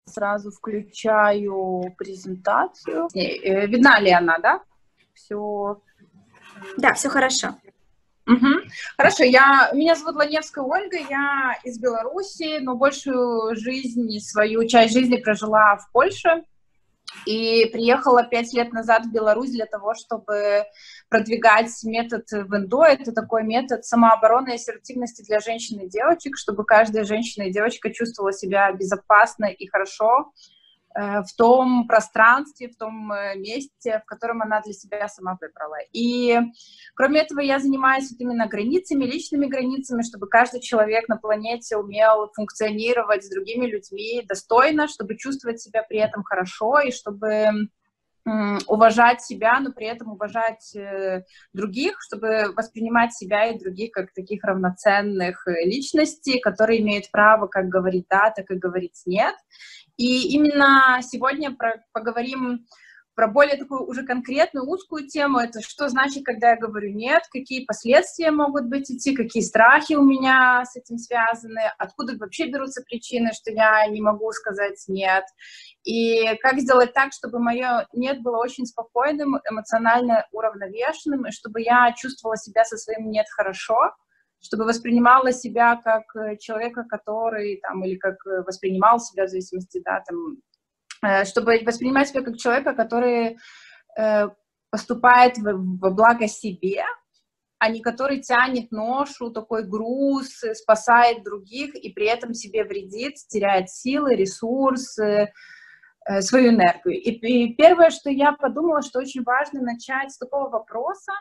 сразу включаю презентацию. Видна ли она, да? Все. Да, все хорошо. Угу. Хорошо, меня зовут Ланевская Ольга, я из Беларуси, но большую свою часть жизни прожила в Польше и приехала 5 лет назад в Беларусь для того, чтобы продвигать метод ВНДО. Это такой метод самообороны и ассертивности для женщин и девочек, чтобы каждая женщина и девочка чувствовала себя безопасно и хорошо в том пространстве, в том месте, в котором она для себя сама выбрала. И кроме этого я занимаюсь вот именно границами, личными границами, чтобы каждый человек на планете умел функционировать с другими людьми достойно, чтобы чувствовать себя при этом хорошо и чтобы уважать себя, но при этом уважать других, чтобы воспринимать себя и других как таких равноценных личностей, которые имеют право как говорить «да», так и говорить «нет». И именно сегодня поговорим про более такую уже конкретную, узкую тему. Это что значит, когда я говорю «нет», какие последствия могут быть идти, какие страхи у меня с этим связаны, откуда вообще берутся причины, что я не могу сказать «нет». И как сделать так, чтобы мое «нет» было очень спокойным, эмоционально уравновешенным, и чтобы я чувствовала себя со своим «нет» хорошо, чтобы воспринимала себя как человека, который, там, или как воспринимал себя в зависимости, да, там, чтобы воспринимать себя как человека, который поступает во благо себе, а не который тянет ношу, такой груз, спасает других и при этом себе вредит, теряет силы, ресурсы, свою энергию. И первое, что я подумала, что очень важно начать с такого вопроса,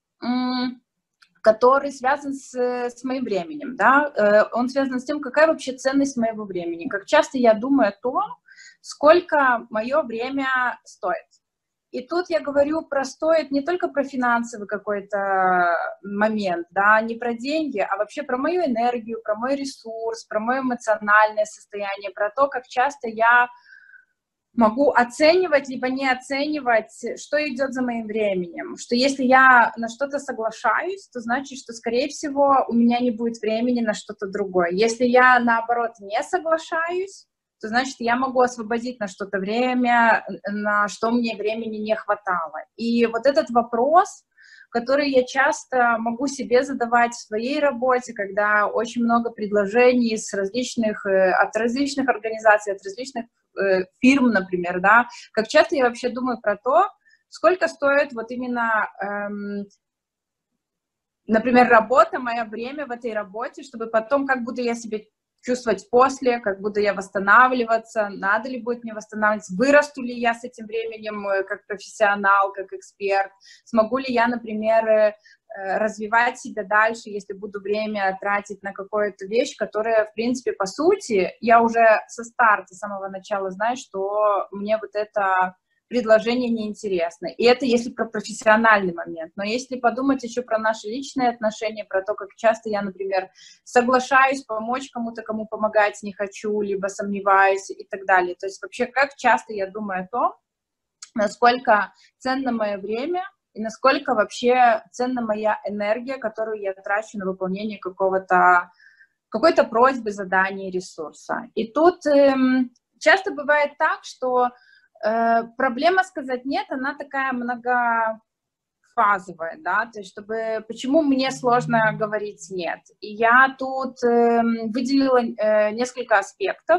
который связан с моим временем, да, он связан с тем, какая вообще ценность моего времени, как часто я думаю о том, сколько мое время стоит. И тут я говорю про стоит не только про финансовый какой-то момент, да, не про деньги, а вообще про мою энергию, про мой ресурс, про мое эмоциональное состояние, про то, как часто я могу оценивать, либо не оценивать, что идет за моим временем. Что если я на что-то соглашаюсь, то значит, что, скорее всего, у меня не будет времени на что-то другое. Если я, наоборот, не соглашаюсь, то значит, я могу освободить на что-то время, на что мне времени не хватало. И вот этот вопрос, который я часто могу себе задавать в своей работе, когда очень много предложений от различных организаций, от различных фирм, например, да, как часто я вообще думаю про то, сколько стоит вот именно, например, работа, мое время в этой работе, чтобы потом, как буду я себя чувствовать после, как буду я восстанавливаться, надо ли будет мне восстанавливаться, вырасту ли я с этим временем как профессионал, как эксперт, смогу ли я, например, развивать себя дальше, если буду время тратить на какую-то вещь, которая, в принципе, по сути, я уже со старта, с самого начала знаю, что мне вот это предложение неинтересно. И это если про профессиональный момент. Но если подумать еще про наши личные отношения, про то, как часто я, например, соглашаюсь помочь кому-то, кому помогать не хочу, либо сомневаюсь и так далее. То есть вообще как часто я думаю о том, насколько ценно мое время и насколько вообще ценна моя энергия, которую я трачу на выполнение какой-то просьбы, задания, ресурса. И тут часто бывает так, что проблема сказать «нет», она такая многофазовая, да, то есть почему мне сложно говорить «нет». И я тут выделила несколько аспектов,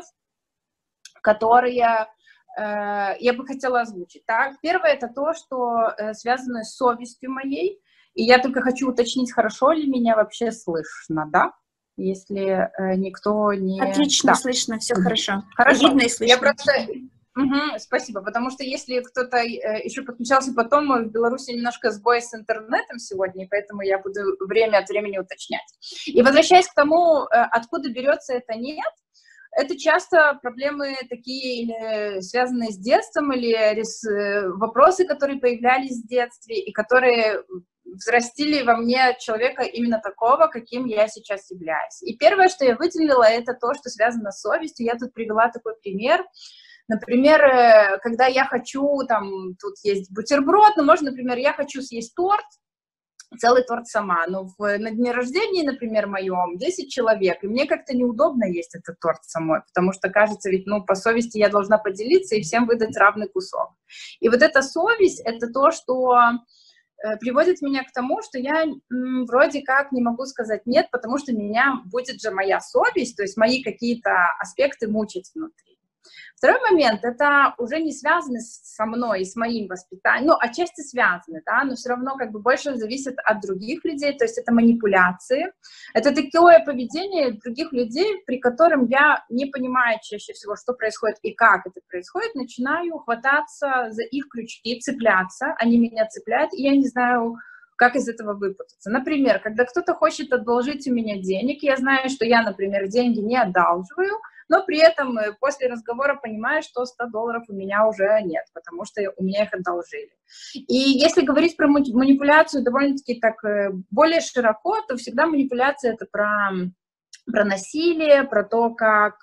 которые я бы хотела озвучить. Так? Первое — это то, что связано с совестью моей, и я только хочу уточнить, хорошо ли меня вообще слышно, да? Если никто не... Отлично, да. Слышно, все хорошо. Хорошо. Видно и слышно. Я просто... спасибо, потому что если кто-то еще подключался потом, в Беларуси немножко сбой с интернетом сегодня, и поэтому я буду время от времени уточнять. И возвращаясь к тому, откуда берется это «нет», это часто проблемы такие, или связанные с детством, или вопросы, которые появлялись в детстве, и которые взрастили во мне человека именно такого, каким я сейчас являюсь. И первое, что я выделила, это то, что связано с совестью. Я тут привела такой пример. Например, когда я хочу, там, тут есть бутерброд, но можно, например, я хочу съесть торт, целый торт сама. Но на дне рождения, например, моем 10 человек, и мне как-то неудобно есть этот торт самой, потому что, кажется, ведь, ну, по совести я должна поделиться и всем выдать равный кусок. И вот эта совесть — это то, что приводит меня к тому, что я вроде как не могу сказать «нет», потому что меня будет же моя совесть, то есть мои какие-то аспекты мучить внутри. Второй момент — это уже не связано со мной и с моим воспитанием, ну, отчасти связаны, да, но все равно как бы больше зависит от других людей, то есть это манипуляции, это такое поведение других людей, при котором я, не понимая чаще всего, что происходит и как это происходит, начинаю хвататься за их крючки, цепляться, они меня цепляют, и я не знаю, как из этого выпутаться. Например, когда кто-то хочет одолжить у меня денег, я знаю, что я, например, деньги не одалживаю, но при этом после разговора понимаю, что $100 у меня уже нет, потому что у меня их одолжили. И если говорить про манипуляцию довольно-таки так более широко, то всегда манипуляция — это про насилие, про то, как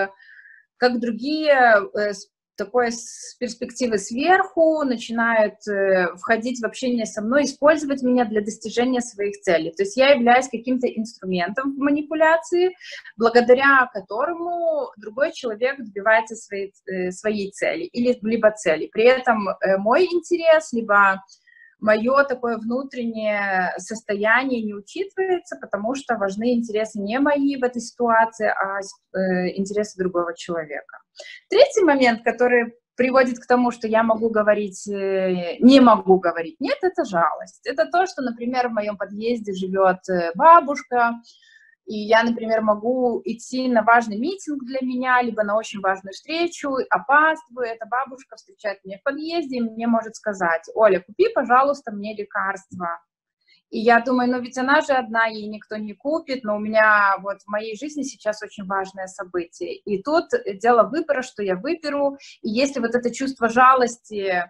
другие такое с перспективы сверху начинают входить в общение со мной, использовать меня для достижения своих целей. То есть я являюсь каким-то инструментом в манипуляции, благодаря которому другой человек добивается своей цели, или либо цели. При этом мой интерес, либо мое такое внутреннее состояние не учитывается, потому что важны интересы не мои в этой ситуации, а интересы другого человека. Третий момент, который приводит к тому, что я могу говорить, не могу говорить нет, это жалость. Это то, что, например, в моем подъезде живет бабушка, и я, например, могу идти на важный митинг для меня, либо на очень важную встречу, опаздываю, эта бабушка встречает меня в подъезде, и мне может сказать: «Оля, купи, пожалуйста, мне лекарства». И я думаю, ну ведь она же одна, ей никто не купит, но у меня вот в моей жизни сейчас очень важное событие. И тут дело выбора, что я выберу, и если вот это чувство жалости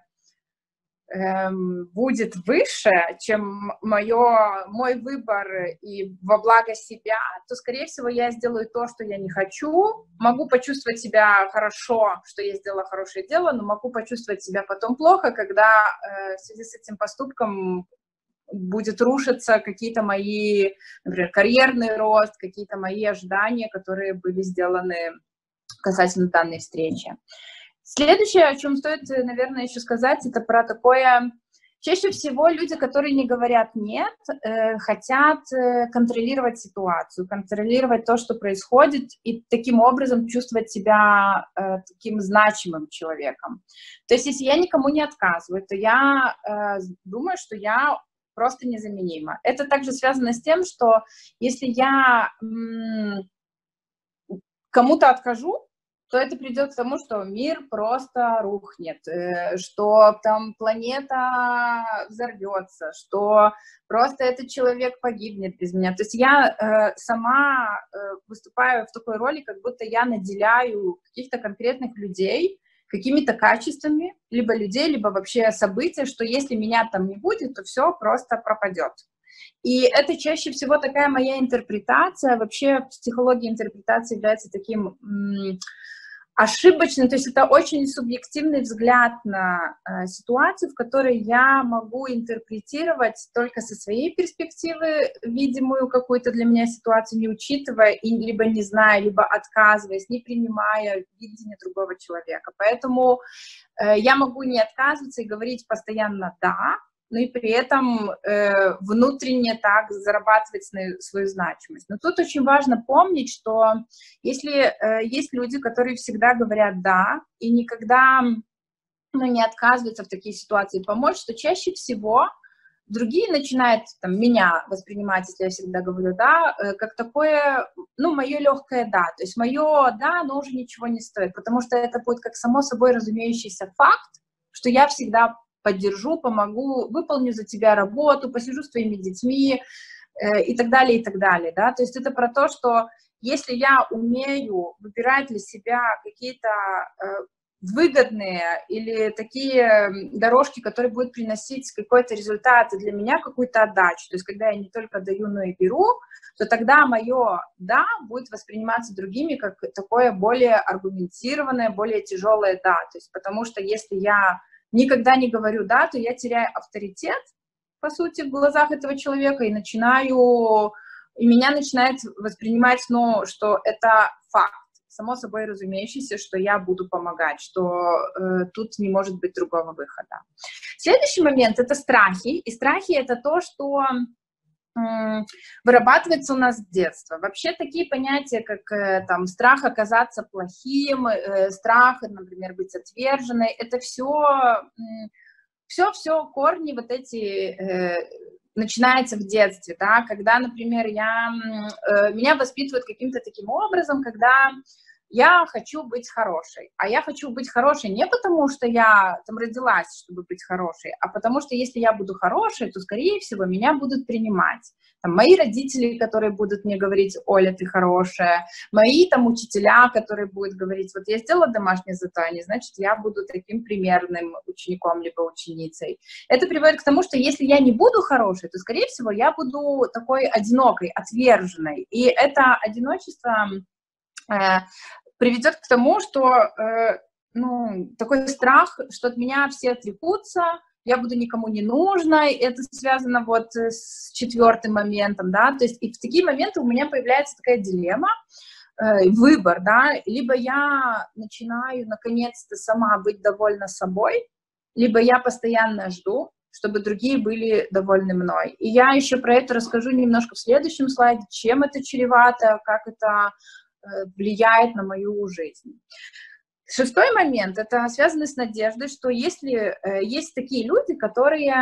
будет выше, чем мой выбор и во благо себя, то, скорее всего, я сделаю то, что я не хочу. Могу почувствовать себя хорошо, что я сделала хорошее дело, но могу почувствовать себя потом плохо, когда в связи с этим поступком будет рушиться какие-то мои, например, карьерный рост, какие-то мои ожидания, которые были сделаны касательно данной встречи. Следующее, о чем стоит, наверное, еще сказать, это про такое... Чаще всего люди, которые не говорят «нет», хотят контролировать ситуацию, контролировать то, что происходит, и таким образом чувствовать себя таким значимым человеком. То есть если я никому не отказываю, то я думаю, что я просто незаменима. Это также связано с тем, что если я кому-то откажу, то это придет к тому, что мир просто рухнет, что там планета взорвется, что просто этот человек погибнет без меня. То есть я сама выступаю в такой роли, как будто я наделяю каких-то конкретных людей какими-то качествами, либо людей, либо вообще события, что если меня там не будет, то все просто пропадет. И это чаще всего такая моя интерпретация. Вообще психология интерпретации является таким ошибочным, то есть это очень субъективный взгляд на ситуацию, в которой я могу интерпретировать только со своей перспективы видимую какую-то для меня ситуацию, не учитывая, и либо не зная, либо отказываясь, не принимая видение другого человека. Поэтому я могу не отказываться и говорить постоянно «да», но и при этом внутренне так зарабатывать свою значимость. Но тут очень важно помнить, что если есть люди, которые всегда говорят «да» и никогда не отказываются в такие ситуации помочь, то чаще всего другие начинают меня воспринимать, если я всегда говорю «да», как такое, мое легкое «да». То есть мое «да», оно уже ничего не стоит, потому что это будет как само собой разумеющийся факт, что я всегда поддержу, помогу, выполню за тебя работу, посижу с твоими детьми и так далее, да, то есть это про то, что если я умею выбирать для себя какие-то выгодные или такие дорожки, которые будут приносить какой-то результат и для меня какую-то отдачу, то есть когда я не только даю, но и беру, то тогда мое «да» будет восприниматься другими как такое более аргументированное, более тяжелое «да», то есть потому что если я никогда не говорю «да», то я теряю авторитет, по сути, в глазах этого человека, и меня начинает воспринимать, ну, что это факт, само собой разумеющийся, что я буду помогать, что тут не может быть другого выхода. Следующий момент — это страхи, и страхи — это то, что вырабатывается у нас с детства. Вообще такие понятия, как там страх оказаться плохим, страх, например, быть отверженной, это все корни вот эти начинается в детстве, да, когда, например, меня воспитывают каким-то таким образом, когда я хочу быть хорошей, а я хочу быть хорошей не потому, что я там родилась, чтобы быть хорошей, а потому что если я буду хорошей, то, скорее всего, меня будут принимать. Там, мои родители, которые будут мне говорить: Оля, ты хорошая, мои там учителя, которые будут говорить: вот я сделала домашнее задание, значит, я буду таким примерным учеником либо ученицей. Это приводит к тому, что если я не буду хорошей, то, скорее всего, я буду такой одинокой, отверженной. И это одиночество приведет к тому, что такой страх, что от меня все отрекутся, я буду никому не нужна, это связано вот с 4-м моментом, да, то есть и в такие моменты у меня появляется такая дилемма, выбор, да, либо я начинаю наконец-то сама быть довольна собой, либо я постоянно жду, чтобы другие были довольны мной. И я еще про это расскажу немножко в следующем слайде, чем это чревато, как это влияет на мою жизнь. 6-й момент, это связано с надеждой, что если есть такие люди, которые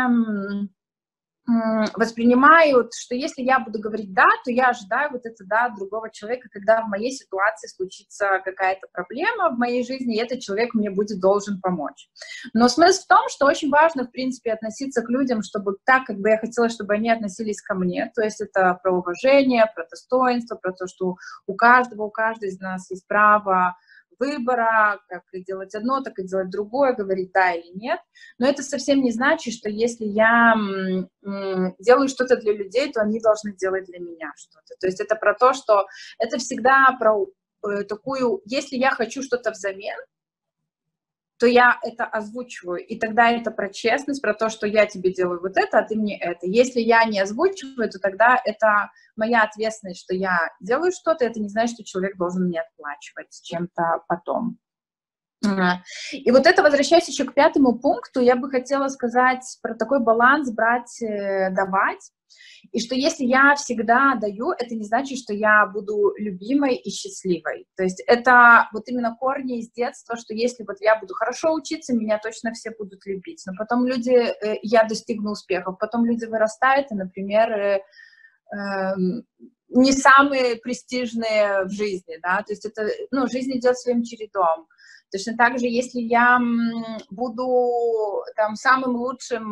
воспринимают, что если я буду говорить «да», то я ожидаю вот это «да» от другого человека, когда в моей ситуации случится какая-то проблема в моей жизни, и этот человек мне будет должен помочь. Но смысл в том, что очень важно, в принципе, относиться к людям, чтобы так, как бы я хотела, чтобы они относились ко мне, то есть это про уважение, про достоинство, про то, что у каждой из нас есть право выбора, как и делать одно, так и делать другое, говорить да или нет. Но это совсем не значит, что если я делаю что-то для людей, то они должны делать для меня что-то. То есть это про то, что это всегда про такую, если я хочу что-то взамен, то я это озвучиваю, и тогда это про честность, про то, что я тебе делаю вот это, а ты мне это. Если я не озвучиваю, то тогда это моя ответственность, что я делаю что-то, это не значит, что человек должен мне отплачивать чем-то потом. И вот это, возвращаясь еще к 5-му пункту, я бы хотела сказать про такой баланс брать, давать. И что если я всегда даю, это не значит, что я буду любимой и счастливой. То есть это вот именно корни из детства, что если вот я буду хорошо учиться, меня точно все будут любить. Но потом я достигну успехов, потом люди вырастают и, например, не самые престижные в жизни, да, то есть это, жизнь идет своим чередом. Точно так же, если я буду там самой лучшей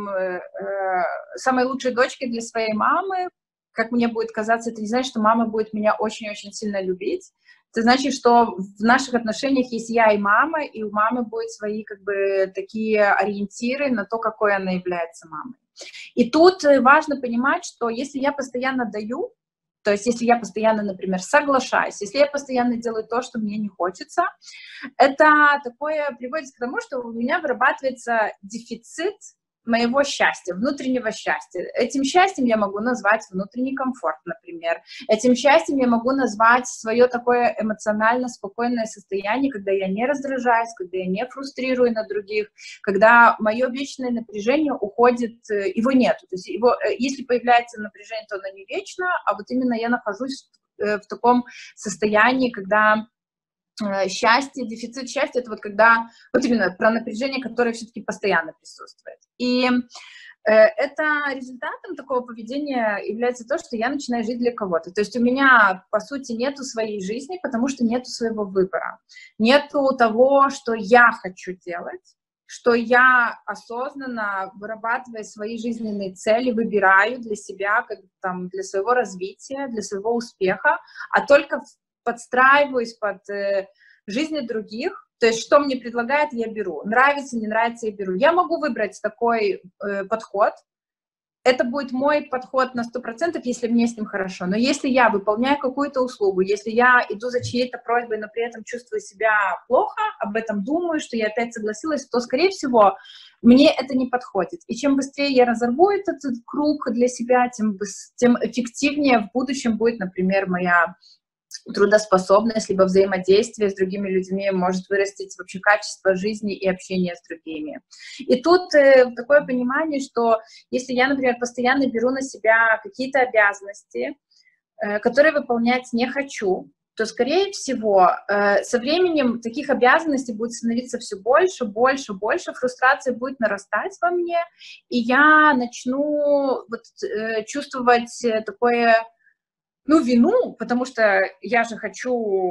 дочкой для своей мамы, как мне будет казаться, это не значит, что мама будет меня очень-очень сильно любить. Это значит, что в наших отношениях есть я и мама, и у мамы будут свои как бы такие ориентиры на то, какой она является мамой. И тут важно понимать, что если я постоянно даю, то есть если я постоянно, например, соглашаюсь, если я постоянно делаю то, что мне не хочется, это такое приводит к тому, что у меня вырабатывается дефицит моего счастья, внутреннего счастья. Этим счастьем я могу назвать внутренний комфорт, например. Этим счастьем я могу назвать свое такое эмоционально спокойное состояние, когда я не раздражаюсь, когда я не фрустрирую на других, когда мое вечное напряжение уходит, его нету. То есть если появляется напряжение, то оно не вечно, а вот именно я нахожусь в таком состоянии, когда счастье, дефицит счастья, это вот когда, вот именно про напряжение, которое все-таки постоянно присутствует. И это результатом такого поведения является то, что я начинаю жить для кого-то. То есть у меня, по сути, нету своей жизни, потому что нету своего выбора. Нету того, что я хочу делать, что я осознанно, вырабатывая свои жизненные цели, выбираю для себя, как, там, для своего развития, для своего успеха, а только подстраиваюсь под жизни других, то есть что мне предлагают, я беру. Нравится, не нравится, я беру. Я могу выбрать такой подход. Это будет мой подход на 100%, если мне с ним хорошо. Но если я выполняю какую-то услугу, если я иду за чьей-то просьбой, но при этом чувствую себя плохо, об этом думаю, что я опять согласилась, то, скорее всего, мне это не подходит. И чем быстрее я разорву этот круг для себя, тем эффективнее в будущем будет, например, моя трудоспособность, либо взаимодействие с другими людьми может вырастить вообще качество жизни и общения с другими. И тут такое понимание, что если я, например, постоянно беру на себя какие-то обязанности, которые выполнять не хочу, то, скорее всего, со временем таких обязанностей будет становиться все больше, больше, больше, фрустрация будет нарастать во мне, и я начну чувствовать такое, вину, потому что я же хочу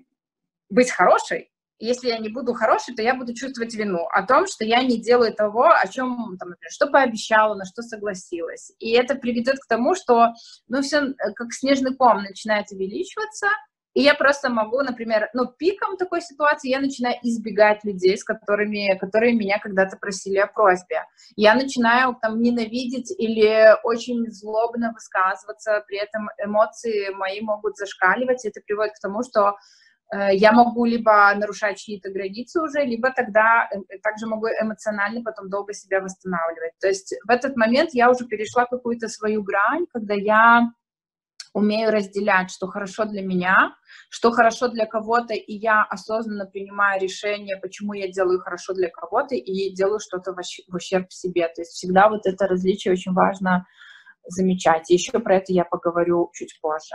быть хорошей. Если я не буду хорошей, то я буду чувствовать вину о том, что я не делаю того, о чем, там, например, что пообещала, на что согласилась. И это приведет к тому, что, все как снежный ком начинает увеличиваться, и я просто могу, например, пиком такой ситуации я начинаю избегать людей, которые меня когда-то просили о просьбе. Я начинаю там ненавидеть или очень злобно высказываться, при этом эмоции мои могут зашкаливать, и это приводит к тому, что я могу либо нарушать чьи-то границы уже, либо тогда также могу эмоционально потом долго себя восстанавливать. То есть в этот момент я уже перешла какую-то свою грань, когда я умею разделять, что хорошо для меня, что хорошо для кого-то, и я осознанно принимаю решение, почему я делаю хорошо для кого-то, и делаю что-то в ущерб себе. То есть всегда вот это различие очень важно замечать. И еще про это я поговорю чуть позже.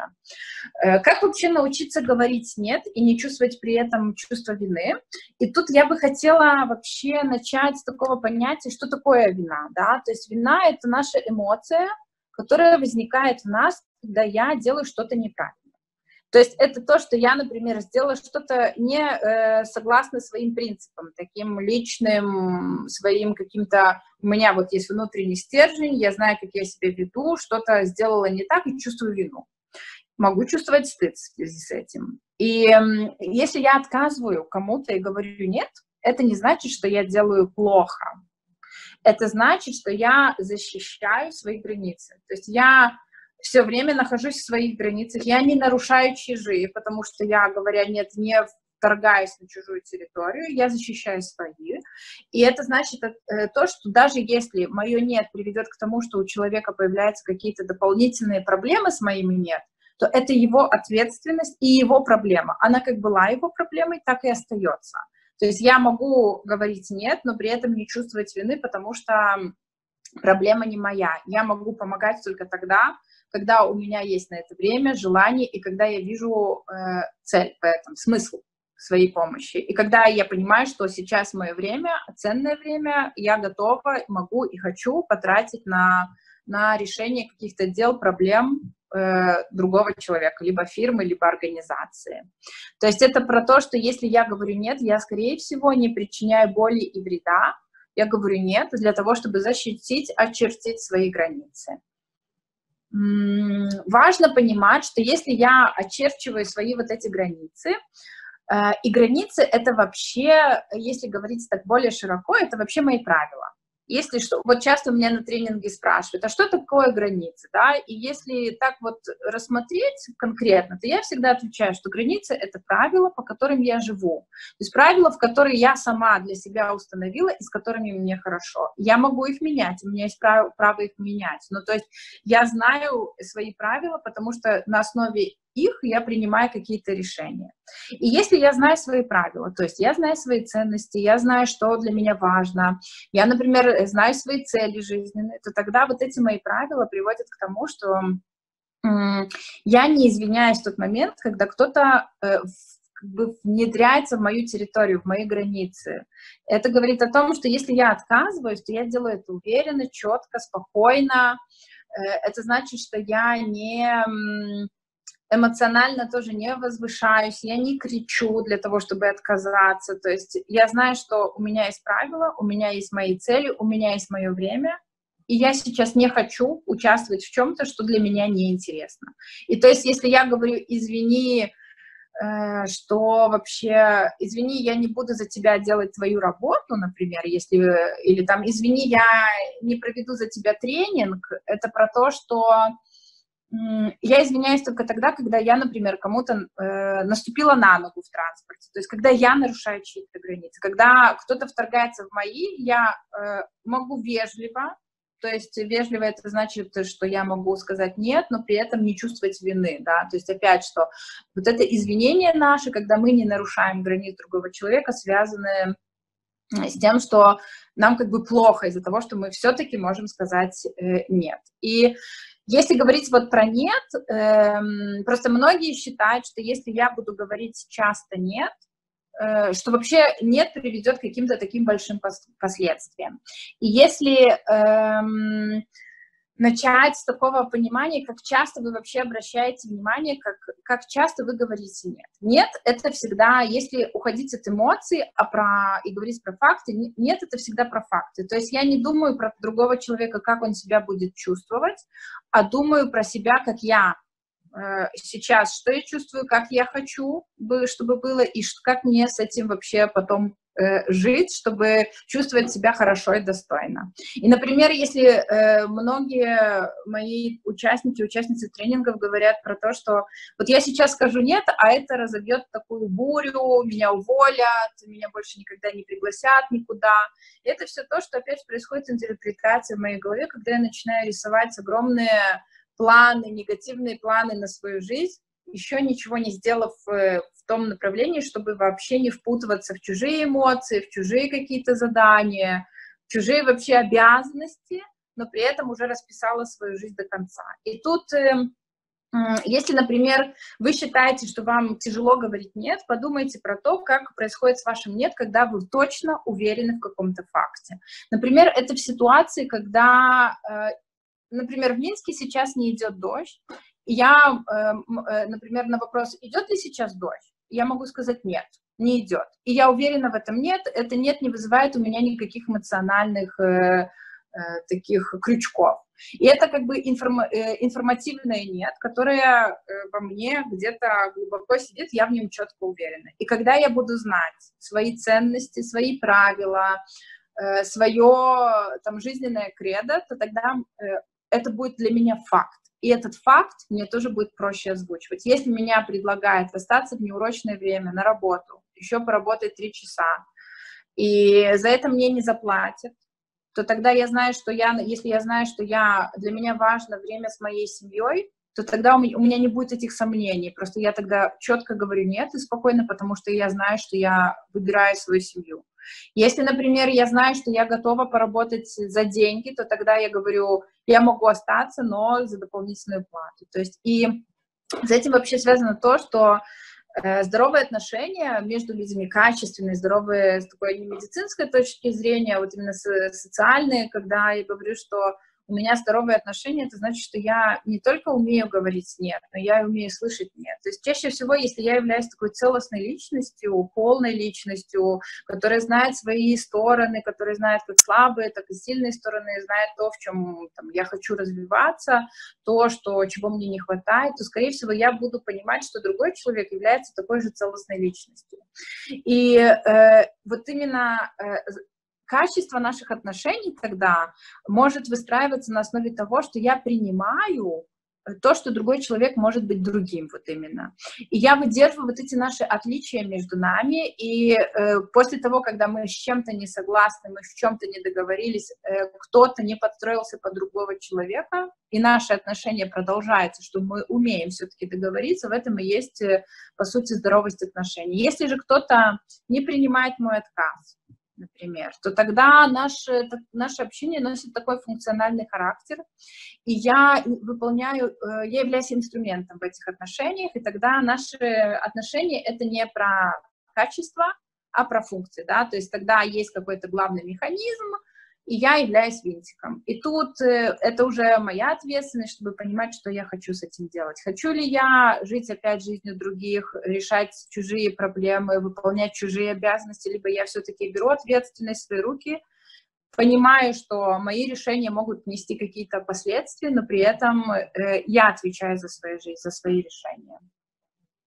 Как вообще научиться говорить «нет» и не чувствовать при этом чувство вины? И тут я бы хотела вообще начать с такого понятия, что такое вина, да? То есть вина — это наша эмоция, которая возникает в нас, когда я делаю что-то неправильно. То есть это то, что я, например, сделала что-то не согласно своим принципам, таким личным, своим каким-то... У меня вот есть внутренний стержень, я знаю, как я себя веду, что-то сделала не так и чувствую вину. Могу чувствовать стыд в связи с этим. И если я отказываю кому-то и говорю «нет», это не значит, что я делаю плохо. Это значит, что я защищаю свои границы. То есть я все время нахожусь в своих границах, я не нарушаю чужие, потому что я, говоря «нет», не вторгаюсь на чужую территорию, я защищаю свои. И это значит то, что даже если мое «нет» приведет к тому, что у человека появляются какие-то дополнительные проблемы с моим «нет», то это его ответственность и его проблема. Она как была его проблемой, так и остается. То есть я могу говорить «нет», но при этом не чувствовать вины, потому что проблема не моя. Я могу помогать только тогда, когда у меня есть на это время, желание, и когда я вижу цель в этом, смысл своей помощи. И когда я понимаю, что сейчас мое время, ценное время, я готова, могу и хочу потратить на решение каких-то дел, проблем другого человека, либо фирмы, либо организации. То есть это про то, что если я говорю «нет», я, скорее всего, не причиняю боли и вреда. Я говорю «нет» для того, чтобы защитить, очертить свои границы. Важно понимать, что если я очерчиваю свои вот эти границы, и границы — это вообще, если говорить так более широко, это вообще мои правила. Если что, вот часто у меня на тренинге спрашивают, а что такое границы, да, и если так вот рассмотреть конкретно, то я всегда отвечаю, что границы — это правила, по которым я живу, то есть правила, в которые я сама для себя установила и с которыми мне хорошо. Я могу их менять, у меня есть право их менять, но то есть я знаю свои правила, потому что на основе их я принимаю какие-то решения. И если я знаю свои правила, то есть я знаю свои ценности, я знаю, что для меня важно, я, например, знаю свои цели жизненные, то тогда вот эти мои правила приводят к тому, что я не извиняюсь в тот момент, когда кто-то внедряется в мою территорию, в мои границы. Это говорит о том, что если я отказываюсь, то я делаю это уверенно, четко, спокойно. Это значит, что я не... эмоционально тоже не возвышаюсь, я не кричу для того, чтобы отказаться. То есть я знаю, что у меня есть правила, у меня есть мои цели, у меня есть мое время, и я сейчас не хочу участвовать в чем-то, что для меня неинтересно. И то есть если я говорю «извини», что вообще, извини, я не буду за тебя делать твою работу, например, или там, извини, я не проведу за тебя тренинг, это про то, что я извиняюсь только тогда, когда я, например, кому-то наступила на ногу в транспорте, то есть когда я нарушаю чьи-то границы, когда кто-то вторгается в мои, я могу вежливо, то есть вежливо это значит, что я могу сказать нет, но при этом не чувствовать вины, да, то есть опять, что вот это извинение наше, когда мы не нарушаем границ другого человека, связаны с тем, что нам как бы плохо из-за того, что мы все-таки можем сказать нет. И если говорить вот про нет, просто многие считают, что если я буду говорить часто нет, что вообще нет приведет к каким-то таким большим последствиям. И если начать с такого понимания, как часто вы вообще обращаете внимание, как часто вы говорите нет. Нет, это всегда, если уходить от эмоций и говорить про факты, нет, это всегда про факты. То есть я не думаю про другого человека, как он себя будет чувствовать, а думаю про себя, как я сейчас, что я чувствую, как я хочу, чтобы было, и как мне с этим вообще потом жить, чтобы чувствовать себя хорошо и достойно. И, например, если многие мои участницы тренингов говорят про то, что вот я сейчас скажу нет, а это разобьет такую бурю, меня уволят, меня больше никогда не пригласят никуда. И это все то, что опять происходит интерпретация в моей голове, когда я начинаю рисовать огромные планы, негативные планы на свою жизнь, еще ничего не сделав в том направлении, чтобы вообще не впутываться в чужие эмоции, в чужие какие-то задания, в чужие вообще обязанности, но при этом уже расписала свою жизнь до конца. И тут, если, например, вы считаете, что вам тяжело говорить «нет», подумайте про то, как происходит с вашим «нет», когда вы точно уверены в каком-то факте. Например, это в ситуации, когда... Например, в Минске сейчас не идет дождь, и я, например, на вопрос, идет ли сейчас дождь, я могу сказать нет, не идет. И я уверена в этом нет, это нет не вызывает у меня никаких эмоциональных таких крючков. И это как бы информативное нет, которое во мне где-то глубоко сидит, я в нем четко уверена. И когда я буду знать свои ценности, свои правила, свое там жизненное кредо, то тогда это будет для меня факт. И этот факт мне тоже будет проще озвучивать. Если меня предлагают остаться в неурочное время на работу, еще поработать 3 часа, и за это мне не заплатят, то тогда я знаю, что если я знаю, что для меня важно время с моей семьей, то тогда у меня не будет этих сомнений. Просто я тогда четко говорю нет и спокойно, потому что я знаю, что я выбираю свою семью. Если, например, я знаю, что я готова поработать за деньги, то тогда я говорю, я могу остаться, но за дополнительную плату. То есть и с этим вообще связано то, что здоровые отношения между людьми, качественные, здоровые с такой не медицинской точки зрения, а вот именно социальные, когда я говорю, что у меня здоровые отношения, это значит, что я не только умею говорить «нет», но я и умею слышать «нет». То есть чаще всего, если я являюсь такой целостной личностью, полной личностью, которая знает свои стороны, которая знает как слабые, так и сильные стороны, знает то, в чем там, я хочу развиваться, то, чего мне не хватает, то, скорее всего, я буду понимать, что другой человек является такой же целостной личностью. И вот именно... качество наших отношений тогда может выстраиваться на основе того, что я принимаю то, что другой человек может быть другим, вот именно. И я выдерживаю вот эти наши отличия между нами, и после того, когда мы с чем-то не согласны, мы в чем-то не договорились, кто-то не подстроился под другого человека, и наши отношения продолжаются, что мы умеем все-таки договориться, в этом и есть, по сути, здоровость отношений. Если же кто-то не принимает мой отказ, например, то тогда наше общение носит такой функциональный характер, и я являюсь инструментом в этих отношениях, и тогда наши отношения — это не про качество, а про функции, да, то есть тогда есть какой-то главный механизм, и я являюсь винтиком. И тут это уже моя ответственность, чтобы понимать, что я хочу с этим делать. Хочу ли я жить опять жизнью других, решать чужие проблемы, выполнять чужие обязанности, либо я все-таки беру ответственность в свои руки, понимаю, что мои решения могут нести какие-то последствия, но при этом я отвечаю за свою жизнь, за свои решения.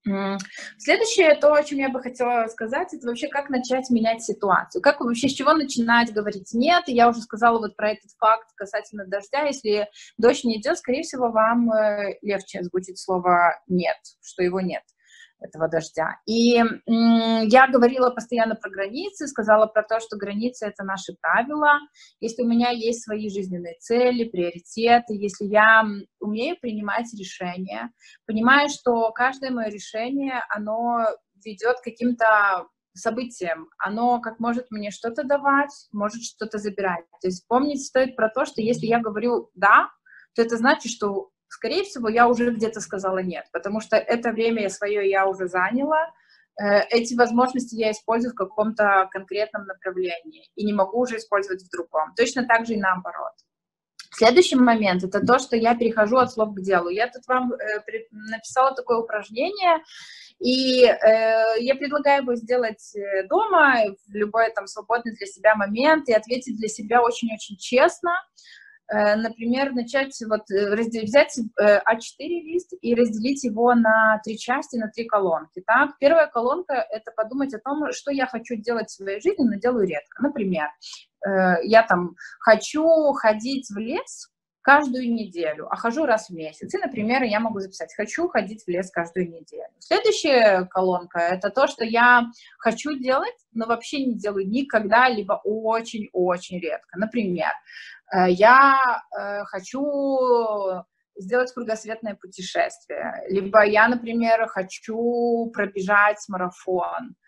Следующее, то, о чем я бы хотела сказать, это вообще как начать менять ситуацию. Как вообще, с чего начинать говорить «нет». Я уже сказала вот про этот факт касательно дождя. Если дождь не идет, скорее всего, вам легче озвучить слово «нет», что его нет, этого дождя. И я говорила постоянно про границы, сказала про то, что границы — это наши правила. Если у меня есть свои жизненные цели, приоритеты, если я умею принимать решения, понимаю, что каждое мое решение, оно ведет к каким-то событиям, оно как может мне что-то давать, может что-то забирать. То есть помнить стоит про то, что если я говорю «да», то это значит, что скорее всего, я уже где-то сказала «нет», потому что это время свое я уже заняла, эти возможности я использую в каком-то конкретном направлении и не могу уже использовать в другом. Точно так же и наоборот. Следующий момент — это то, что я перехожу от слов к делу. Я тут вам написала такое упражнение, и я предлагаю его сделать дома, в любой там свободный для себя момент, и ответить для себя очень-очень честно. Например, начать взять А4 лист и разделить его на 3 части, на 3 колонки. Так? Первая колонка — это подумать о том, что я хочу делать в своей жизни, но делаю редко. Например, я там хочу ходить в лес каждую неделю, а хожу раз в месяц. И, например, я могу записать «хочу ходить в лес каждую неделю». Следующая колонка — это то, что я хочу делать, но вообще не делаю никогда, либо очень-очень редко. Например, я хочу сделать кругосветное путешествие, либо я, например, хочу пробежать марафон,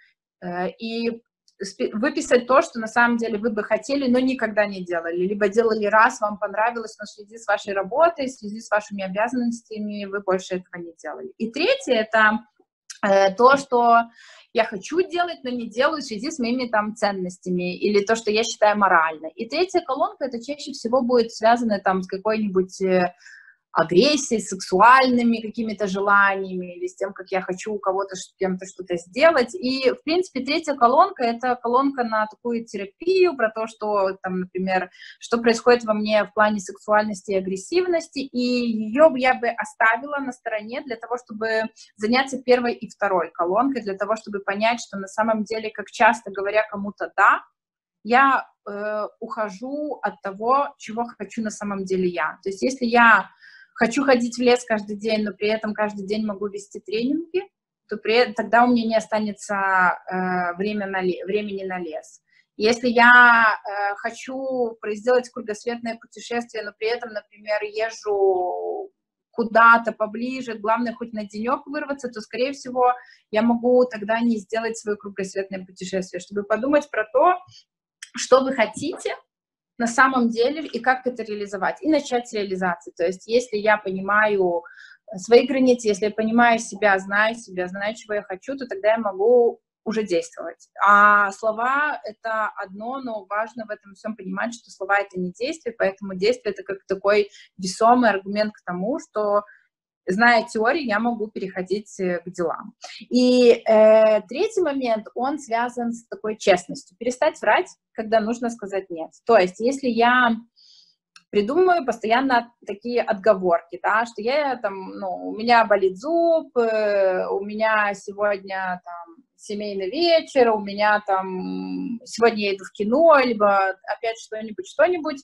и выписать то, что на самом деле вы бы хотели, но никогда не делали, либо делали раз, вам понравилось, но в связи с вашей работой, в связи с вашими обязанностями вы больше этого не делали. И третье — это то, что я хочу делать, но не делаю в связи с моими там ценностями, или то, что я считаю морально. И третья колонка — это чаще всего будет связано там с какой-нибудь агрессией, сексуальными какими-то желаниями, или с тем, как я хочу у кого-то с кем-то что-то сделать. И, в принципе, третья колонка — это колонка на такую терапию, про то, что, там, например, что происходит во мне в плане сексуальности и агрессивности, и ее я бы оставила на стороне для того, чтобы заняться первой и второй колонкой, для того, чтобы понять, что на самом деле, как часто говоря кому-то «да», я ухожу от того, чего хочу на самом деле я. То есть если я хочу ходить в лес каждый день, но при этом каждый день могу вести тренинги, то тогда у меня не останется времени на лес. Если я хочу сделать кругосветное путешествие, но при этом, например, езжу куда-то поближе, главное хоть на денек вырваться, то, скорее всего, я могу тогда не сделать свое кругосветное путешествие, чтобы подумать про то, что вы хотите на самом деле и как это реализовать, и начать с реализации. То есть если я понимаю свои границы, если я понимаю себя, знаю, чего я хочу, то тогда я могу уже действовать. А слова — это одно, но важно в этом всем понимать, что слова — это не действие, поэтому действие — это как такой весомый аргумент к тому, что, зная теорию, я могу переходить к делам. И третий момент, он связан с такой честностью. Перестать врать, когда нужно сказать «нет». То есть если я придумываю постоянно такие отговорки, да, что я там, у меня болит зуб, у меня сегодня там семейный вечер, у меня там сегодня я иду в кино, либо опять что-нибудь,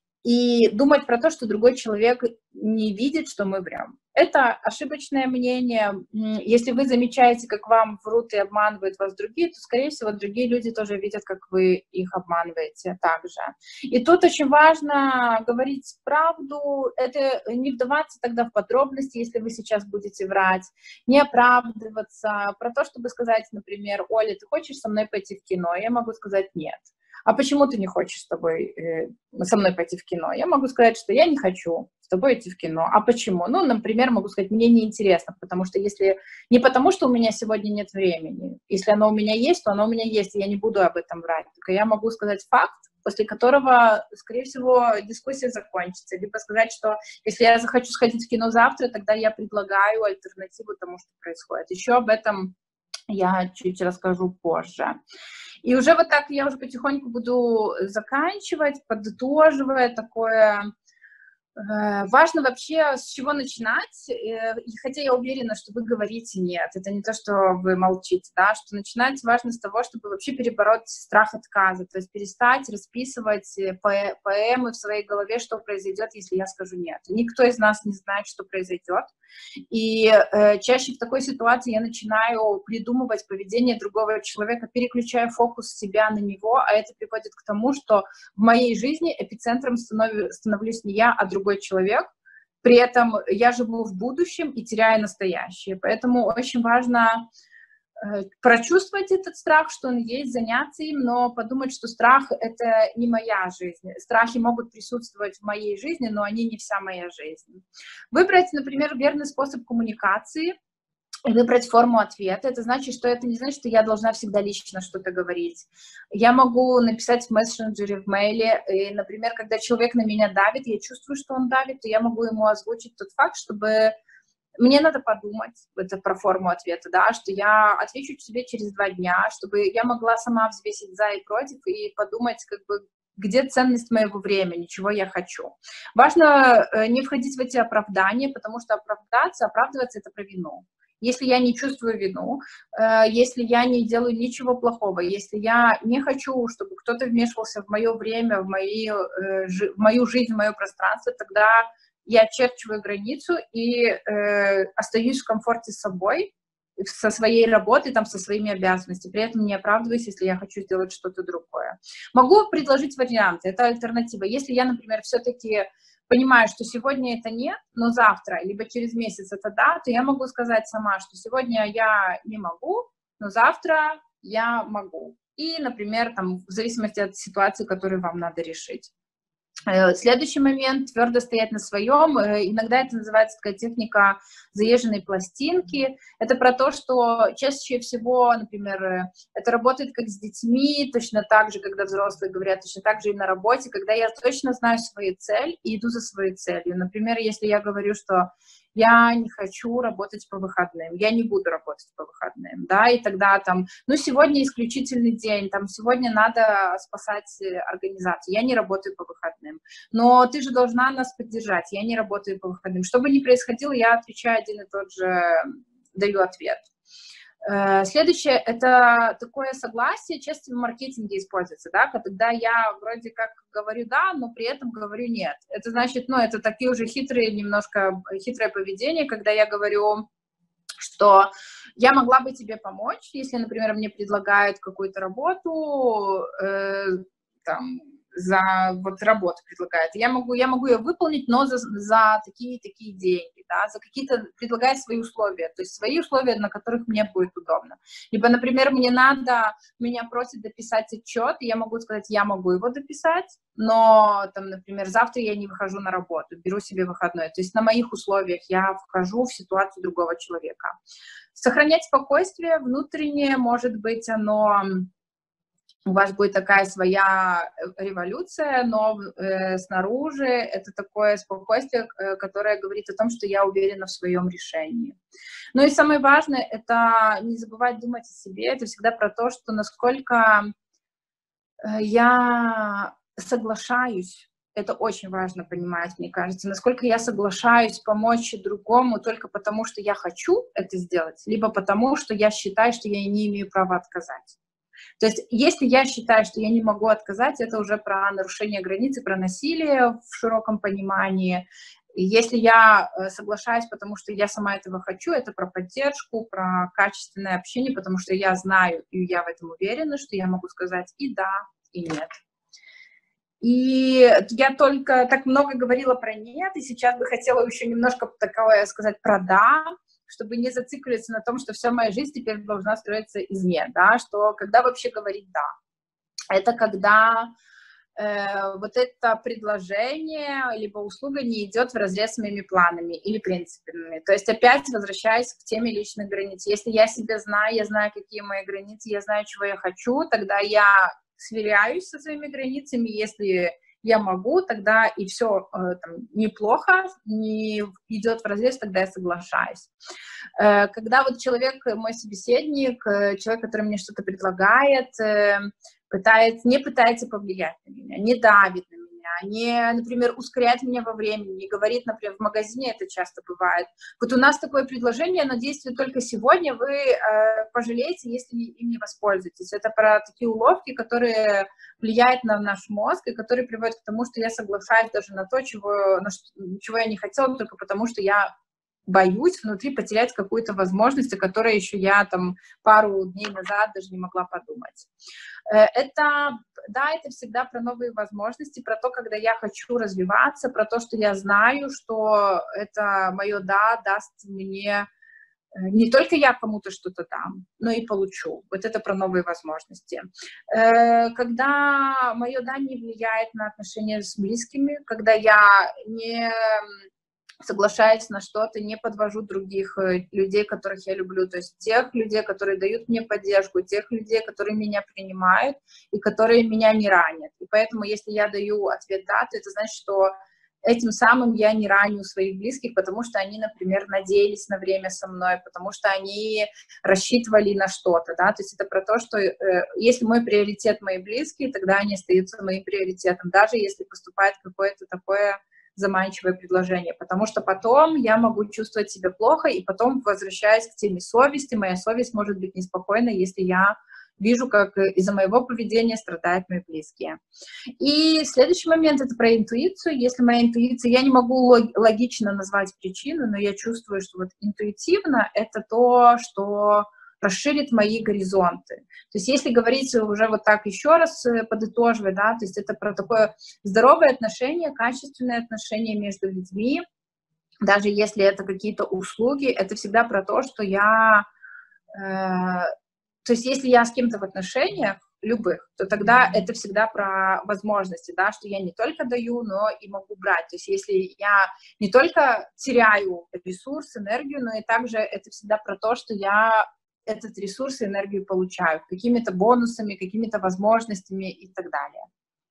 и думать про то, что другой человек не видит, что мы врем. Это ошибочное мнение. Если вы замечаете, как вам врут и обманывают вас другие, то, скорее всего, другие люди тоже видят, как вы их обманываете также. И тут очень важно говорить правду, это не вдаваться тогда в подробности, если вы сейчас будете врать, не оправдываться, про то, чтобы сказать, например: «Оля, ты хочешь со мной пойти в кино?» Я могу сказать «нет». «А почему ты не хочешь со мной пойти в кино?» Я могу сказать, что я не хочу с тобой идти в кино. А почему? Например, могу сказать, мне неинтересно, потому что не потому, что у меня сегодня нет времени. Если оно у меня есть, то оно у меня есть, и я не буду об этом врать. Только я могу сказать факт, после которого, скорее всего, дискуссия закончится. Либо сказать, что если я захочу сходить в кино завтра, тогда я предлагаю альтернативу тому, что происходит. Еще об этом я чуть расскажу позже. И уже вот так я уже потихоньку буду заканчивать, подытоживая такое Важно вообще с чего начинать, и хотя я уверена, что вы говорите «нет», это не то, что вы молчите, да, что начинать важно с того, чтобы вообще перебороть страх отказа, то есть перестать расписывать поэмы в своей голове, что произойдет, если я скажу «нет». Никто из нас не знает, что произойдет, и чаще в такой ситуации я начинаю придумывать поведение другого человека, переключая фокус себя на него, а это приводит к тому, что в моей жизни эпицентром становлюсь не я, а другой человек. При этом я живу в будущем и теряю настоящее. Поэтому очень важно прочувствовать этот страх, что он есть, заняться им, но подумать, что страх — это не моя жизнь. Страхи могут присутствовать в моей жизни, но они не вся моя жизнь. Выбрать, например, верный способ коммуникации, выбрать форму ответа. Это значит, что это не значит, что я должна всегда лично что-то говорить. Я могу написать в мессенджере, в мейле, и, например, когда человек на меня давит, я чувствую, что он давит, то я могу ему озвучить тот факт, чтобы мне надо подумать, это про форму ответа, да, что я отвечу тебе через 2 дня, чтобы я могла сама взвесить за и против и подумать, как бы, где ценность моего времени, чего я хочу. Важно не входить в эти оправдания, потому что оправдываться — это про вину. Если я не чувствую вину, если я не делаю ничего плохого, если я не хочу, чтобы кто-то вмешивался в мое время, в мою жизнь, в мое пространство, тогда я очерчиваю границу и остаюсь в комфорте с собой, со своей работой, там, со своими обязанностями, при этом не оправдываюсь, если я хочу сделать что-то другое. Могу предложить варианты, это альтернатива. Если я, например, все-таки понимаю, что сегодня это нет, но завтра, либо через месяц это да, то я могу сказать сама, что сегодня я не могу, но завтра я могу. И, например, там, в зависимости от ситуации, которую вам надо решить. Следующий момент — твердо стоять на своем. Иногда это называется такая техника заезженной пластинки. Это про то, что чаще всего, например, это работает как с детьми, точно так же, когда взрослые говорят, точно так же и на работе, когда я точно знаю свою цель и иду за своей целью. Например, если я говорю, что я не хочу работать по выходным, я не буду работать по выходным, да, и тогда там, ну, сегодня исключительный день, там, сегодня надо спасать организацию, я не работаю по выходным, но ты же должна нас поддержать, я не работаю по выходным. Что бы ни происходило, я отвечаю один и тот же, даю ответ. Следующее — это такое согласие, часто в маркетинге используется, да, когда я вроде как говорю «да», но при этом говорю «нет». Это значит, ну, это такие уже немножко хитрое поведение, когда я говорю, что я могла бы тебе помочь, если, например, мне предлагают какую-то работу, там, вот работу предлагают. Я могу ее выполнить, но за такие деньги, да, за какие-то, предлагать свои условия, то есть свои условия, на которых мне будет удобно. Либо, например, меня просят дописать отчет, и я могу сказать, я могу его дописать, но, там, например, завтра я не выхожу на работу, беру себе выходной. То есть на моих условиях я вхожу в ситуацию другого человека. Сохранять спокойствие внутреннее, может быть, у вас будет такая своя революция, но снаружи это такое спокойствие, которое говорит о том, что я уверена в своем решении. Ну и самое важное — это не забывать думать о себе. Это всегда про то, что насколько я соглашаюсь. Это очень важно понимать, мне кажется, насколько я соглашаюсь помочь другому только потому, что я хочу это сделать, либо потому, что я считаю, что я не имею права отказать. То есть, если я считаю, что я не могу отказать, это уже про нарушение границы, про насилие в широком понимании. И если я соглашаюсь, потому что я сама этого хочу, это про поддержку, про качественное общение, потому что я знаю, и я в этом уверена, что я могу сказать и да, и нет. И я только так много говорила про нет, и сейчас бы хотела еще немножко такое сказать про да, чтобы не зацикливаться на том, что вся моя жизнь теперь должна строиться из «нет», да, что когда вообще говорить «да». Это когда вот это предложение либо услуга не идет вразрез с моими планами или принципами. То есть опять возвращаясь к теме личных границ. Если я себя знаю, я знаю, какие мои границы, я знаю, чего я хочу, тогда я сверяюсь со своими границами. Если я могу, тогда и все неплохо, не идет вразрез, тогда я соглашаюсь. Когда вот человек, мой собеседник, человек, который мне что-то предлагает, не пытается повлиять на меня, не давит на меня, не, например, ускоряет меня во времени, не говорит, например, в магазине это часто бывает. Вот у нас такое предложение, оно действует только сегодня, вы пожалеете, если им не воспользуетесь. Это про такие уловки, которые влияют на наш мозг и которые приводят к тому, что я соглашаюсь даже на то, чего я не хотела, только потому что я боюсь внутри потерять какую-то возможность, о которой еще я там пару дней назад даже не могла подумать. Это всегда про новые возможности, про то, когда я хочу развиваться, про то, что я знаю, что это мое «да» даст мне не только я кому-то что-то дам, но и получу. Вот это про новые возможности. Когда мое «да» не влияет на отношения с близкими, когда я не соглашаясь на что-то, не подвожу других людей, которых я люблю, то есть тех людей, которые дают мне поддержку, тех людей, которые меня принимают и которые меня не ранят. И поэтому, если я даю ответ «да», то это значит, что этим самым я не раню своих близких, потому что они, например, надеялись на время со мной, потому что они рассчитывали на что-то, да, то есть это про то, что если мой приоритет мои близкие, тогда они остаются моим приоритетом, даже если поступает какое-то такое заманчивое предложение, потому что потом я могу чувствовать себя плохо, и потом, возвращаясь к теме совести, моя совесть может быть неспокойна, если я вижу, как из-за моего поведения страдают мои близкие. И следующий момент — это про интуицию. Если моя интуиция, я не могу логично назвать причину, но я чувствую, что вот интуитивно это то, что расширит мои горизонты. То есть если говорить уже вот так еще раз, подытоживая, да, то есть это про такое здоровое отношение, качественное отношение между людьми, даже если это какие-то услуги, это всегда про то, что то есть если я с кем-то в отношениях, любых, то тогда это всегда про возможности, да, что я не только даю, но и могу брать. То есть если я не только теряю ресурс, энергию, но и также это всегда про то, что я этот ресурс и энергию получаю какими-то бонусами, какими-то возможностями и так далее.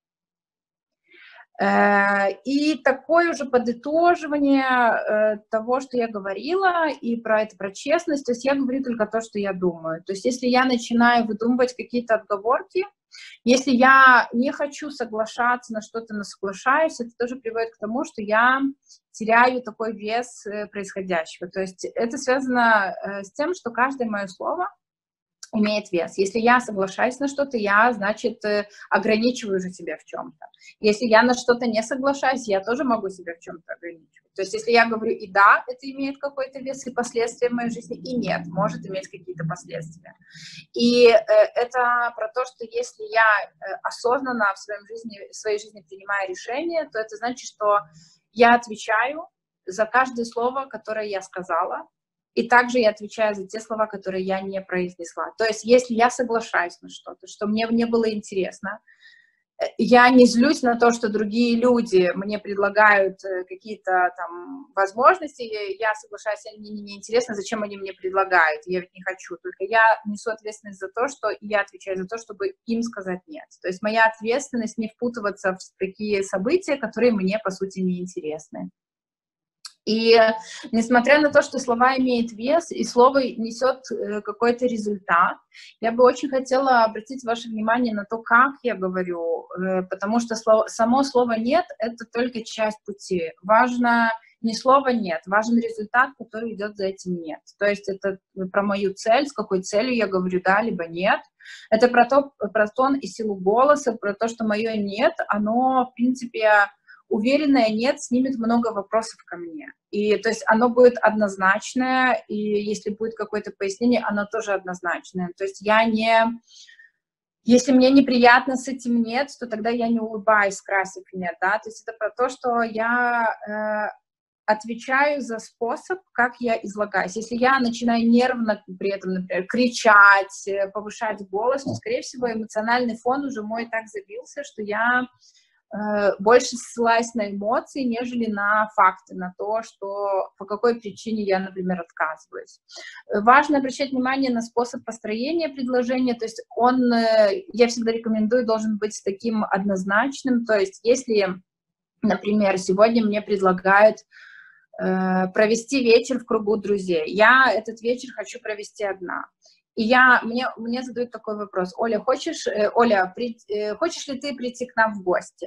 И такое уже подытоживание того, что я говорила, и про это, про честность, то есть я говорю только то, что я думаю. То есть если я начинаю выдумывать какие-то отговорки, если я не хочу соглашаться на что-то, но соглашаюсь, это тоже приводит к тому, что я теряю такой вес происходящего. То есть это связано с тем, что каждое мое слово имеет вес. Если я соглашаюсь на что-то, я, значит, ограничиваю же себя в чем-то. Если я на что-то не соглашаюсь, я тоже могу себя в чем-то ограничивать. То есть если я говорю и да, это имеет какой-то вес и последствия в моей жизни, и нет, может иметь какие-то последствия. И это про то, что если я осознанно в своей жизни принимаю решение, то это значит, что я отвечаю за каждое слово, которое я сказала, и также я отвечаю за те слова, которые я не произнесла. То есть если я соглашаюсь на что-то, что мне не было интересно, я не злюсь на то, что другие люди мне предлагают какие-то там возможности, я соглашаюсь, мне не интересно, зачем они мне предлагают, я ведь не хочу, только я несу ответственность за то, что я отвечаю за то, чтобы им сказать нет. То есть моя ответственность не впутываться в такие события, которые мне, по сути, не интересны. И несмотря на то, что слова имеют вес, и слово несет какой-то результат, я бы очень хотела обратить ваше внимание на то, как я говорю, потому что само слово «нет» — это только часть пути. Важно не слово «нет», важен результат, который идет за этим «нет». То есть это про мою цель, с какой целью я говорю «да» либо «нет». Это про тон и силу голоса, про то, что мое «нет», оно, в принципе, уверенное «нет» снимет много вопросов ко мне. И то есть оно будет однозначное, и если будет какое-то пояснение, оно тоже однозначное. То есть если мне неприятно с этим «нет», то тогда я не улыбаюсь, красив «нет», да, то есть это про то, что я отвечаю за способ, как я излагаюсь. Если я начинаю нервно при этом, например, кричать, повышать голос, то, скорее всего, эмоциональный фон уже мой так забился, что я больше ссылаюсь на эмоции, нежели на факты, на то, что по какой причине я, например, отказываюсь. Важно обращать внимание на способ построения предложения, то есть я всегда рекомендую, должен быть таким однозначным, то есть если, например, сегодня мне предлагают провести вечер в кругу друзей, я этот вечер хочу провести одна. И мне задают такой вопрос: Оля, хочешь ли ты прийти к нам в гости?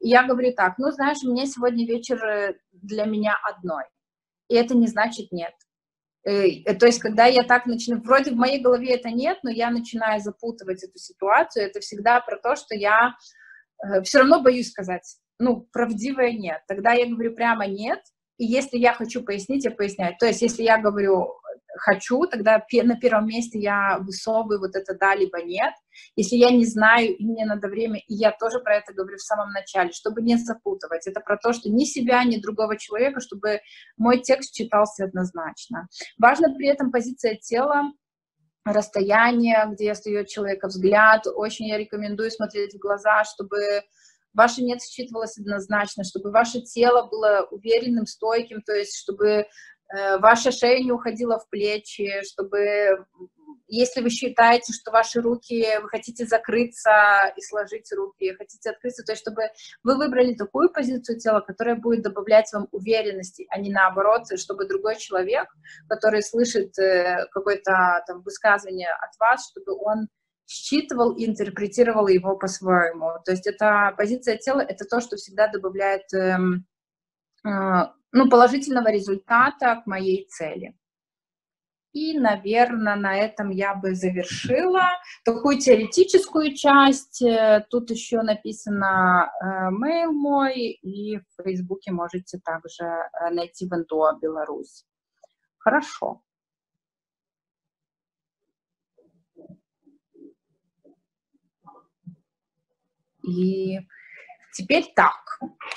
И я говорю так, ну, знаешь, у меня сегодня вечер для меня одной. И это не значит нет. То есть, когда я так начинаю, вроде в моей голове это нет, но я начинаю запутывать эту ситуацию, это всегда про то, что я все равно боюсь сказать, ну, правдивое нет. Тогда я говорю прямо нет, и если я хочу пояснить, я поясняю. То есть, если я говорю хочу, тогда на первом месте я высовываю вот это да, либо нет. Если я не знаю, и мне надо время, и я тоже про это говорю в самом начале, чтобы не запутывать. Это про то, что ни себя, ни другого человека, чтобы мой текст читался однозначно. Важна при этом позиция тела, расстояние, где остается человека взгляд. Очень я рекомендую смотреть в глаза, чтобы ваше «нет» считывалось однозначно, чтобы ваше тело было уверенным, стойким, то есть чтобы ваша шея не уходила в плечи, чтобы, если вы считаете, что ваши руки, вы хотите закрыться и сложить руки, хотите открыться, то есть чтобы вы выбрали такую позицию тела, которая будет добавлять вам уверенности, а не наоборот, чтобы другой человек, который слышит какое-то там высказывание от вас, чтобы он считывал и интерпретировал его по-своему. То есть эта позиция тела, это то, что всегда добавляет ну, положительного результата к моей цели. И, наверное, на этом я бы завершила такую теоретическую часть. Тут еще написано mail мой, и в Фейсбуке можете также найти Вендуа Беларусь. Хорошо. И теперь так.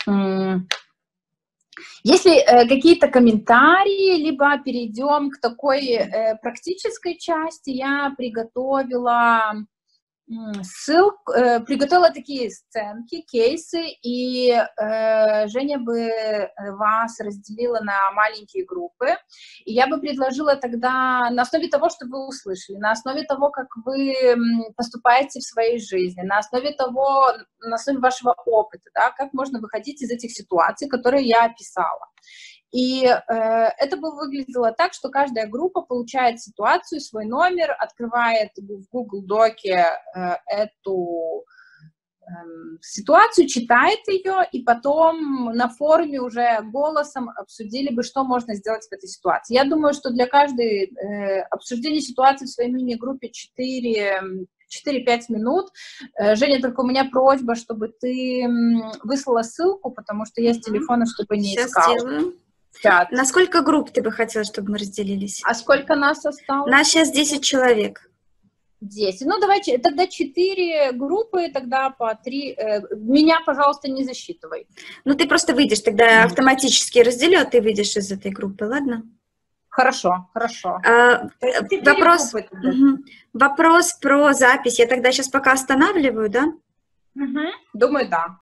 Если какие-то комментарии, либо перейдем к такой практической части, я приготовила ссылку, приготовила такие сценки, кейсы, и Женя бы вас разделила на маленькие группы, и я бы предложила тогда на основе того, что вы услышали, на основе того, как вы поступаете в своей жизни, на основе вашего опыта, да, как можно выходить из этих ситуаций, которые я описала. И это бы выглядело так, что каждая группа получает ситуацию, свой номер, открывает в Google Доке эту ситуацию, читает ее, и потом на форуме уже голосом обсудили бы, что можно сделать в этой ситуации. Я думаю, что для каждой обсуждения ситуации в своей мини-группе 4-5 минут. Женя, только у меня просьба, чтобы ты выслала ссылку, потому что я с телефона, чтобы не искала. Сейчас сделаю. Чат. На сколько групп ты бы хотела, чтобы мы разделились? А сколько нас осталось? Нас сейчас 10 человек. 10. Ну, давайте, тогда 4 группы, тогда по 3. Меня, пожалуйста, не засчитывай. Ну, ты просто выйдешь, тогда автоматически разделю, а ты выйдешь из этой группы, ладно? Хорошо, хорошо. Вопрос про запись. Я тогда сейчас пока останавливаю, да? Думаю, да.